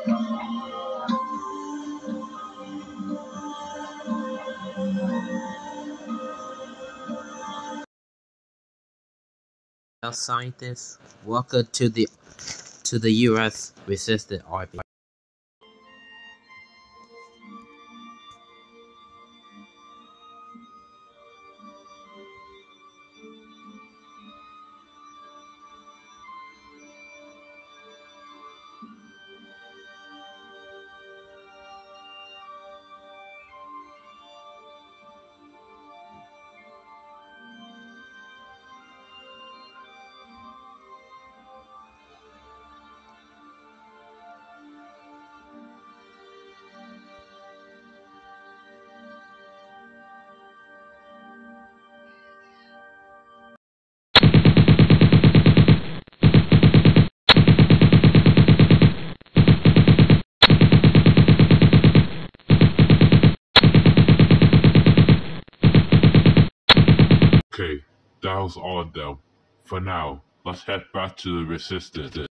Well, scientists, welcome to the U.S. Resistant Army. Okay, that was all of them. For now, let's head back to the Resistance.